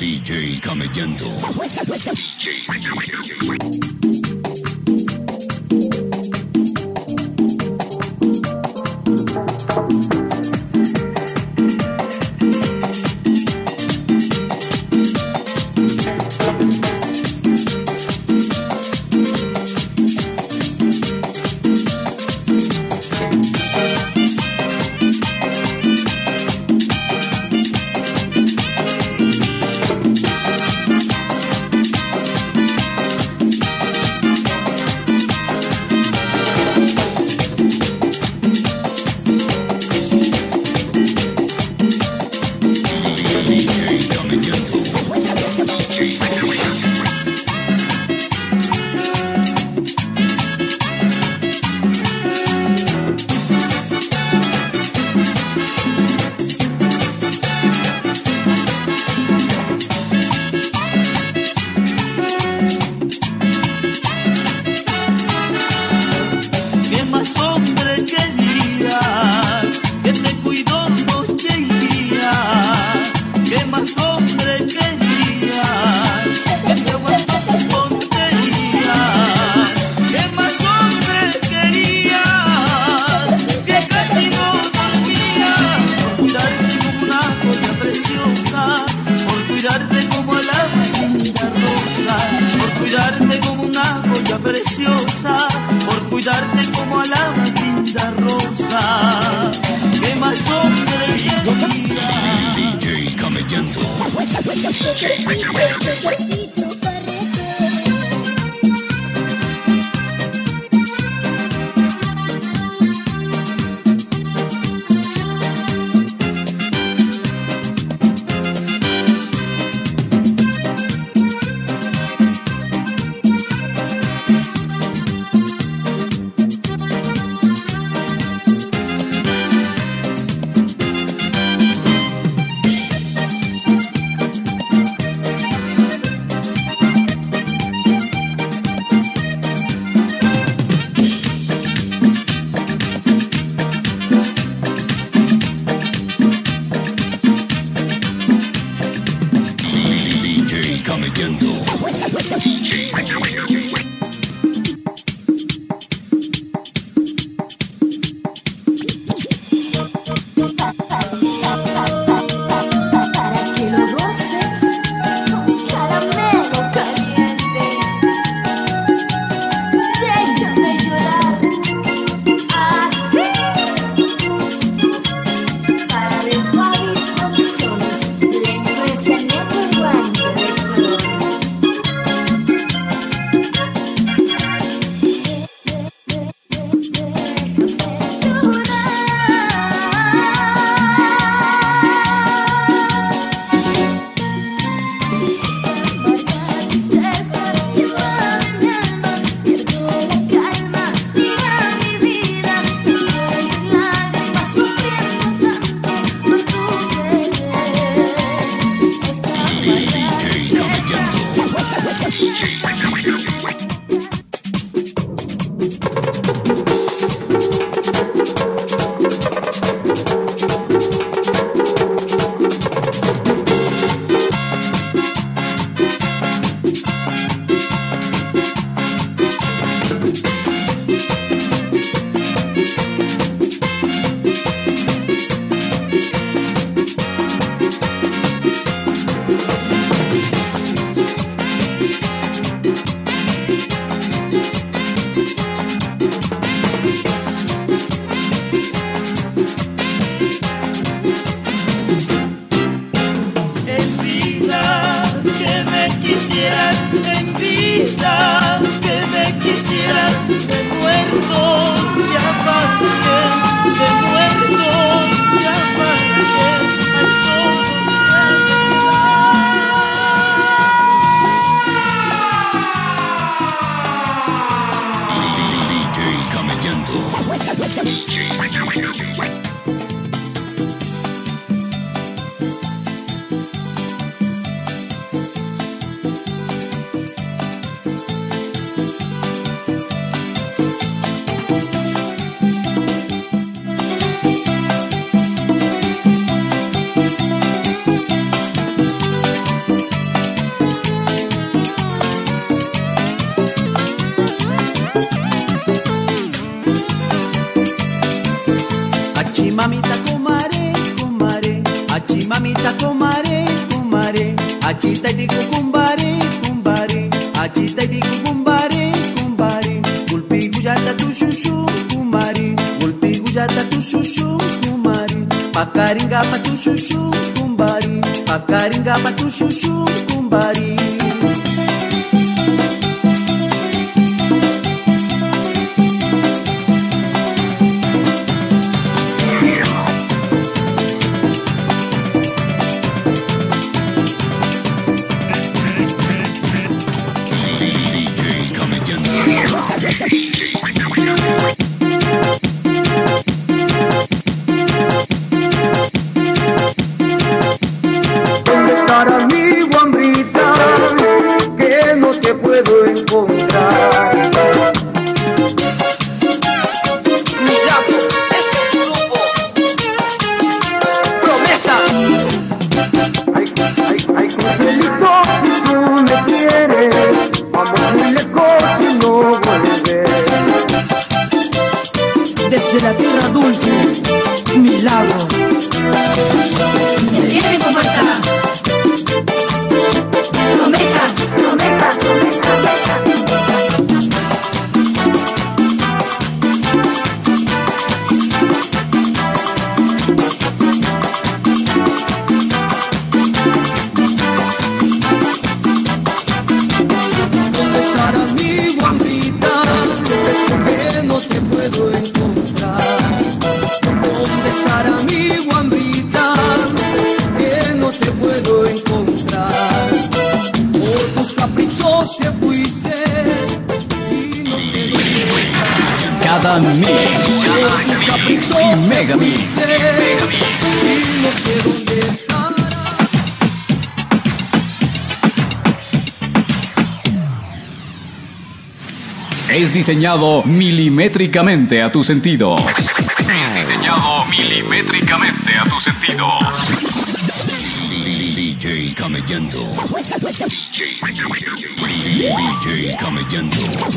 DJ Camellando. DJ Camellando. Preciosa, por cuidarte como a la más linda rosa. ¿Qué más hombre quería? DJ Camellando. DJ Camellando. comare, comare, achi mamita comare, comare, achi taiti cucumbare, cumbare, achi taiti cucumbare, cumbare, gulpi gujata tu shushu, kumari, gulpi gujata tu shushu, kumari, pakaringa pa tu shushu, kumbari, pakaringa pa tu shushu, kumbari. ¿Dónde estará mi guambrita que no te puedo encontrar? Mira, este es tu grupo. Promesa. Ay, Joselito, si tú me quieres, vamos muy lejos y no vuelves. Desde la tierra dulce, mi lago. Se viene con fuerza. Promesa, promesa, promesa. ¿Dónde estará mi guambrita que no te puedo encontrar? ¿Dónde estará mi guambrita que no te puedo encontrar? Por tus caprichos te fuiste y no sé dónde estás. Cada mix Por tus caprichos y mega te mix. fuiste y no sé dónde estás. Es diseñado milimétricamente a tus sentidos. Es diseñado milimétricamente a tus sentidos. DJ Camellando. DJ Camellando.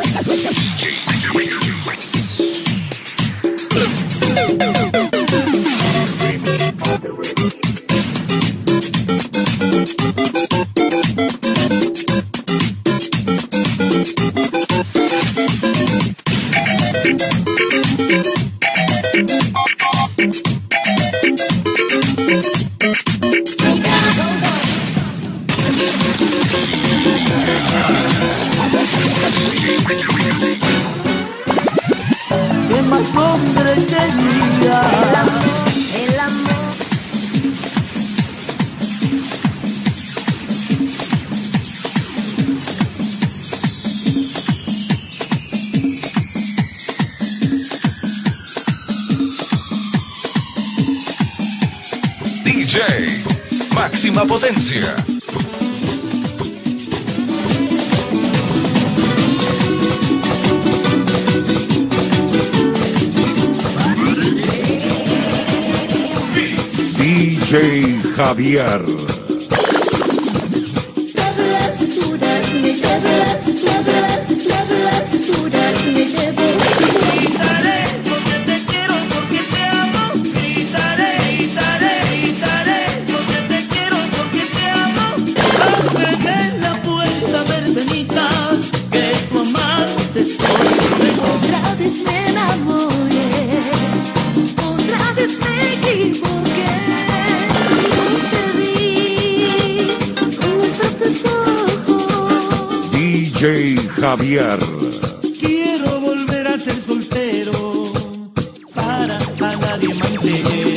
¿Qué más hombre tenía? El amor. DJ Máxima Potencia. DJ Javier. Gritaré porque te quiero, porque te amo. Gritaré, gritaré, gritaré porque te quiero, porque te amo. Ábreme la puerta, verbenita, que tu amado te soy. Otra vez me enamoré, otra vez me equivoqué. No te vi con mis propios ojos. DJ Javier. Quiero volver a ser soltero para a nadie mantener.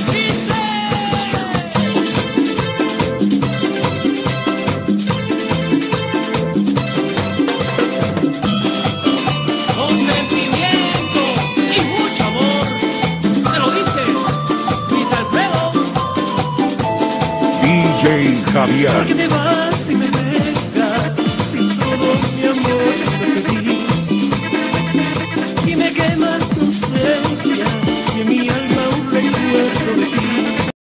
Con sentimiento y mucho amor. Te lo dice Luis Alfredo. DJ ¿Por qué Javier. te vas y me dejas sin todo mi amor?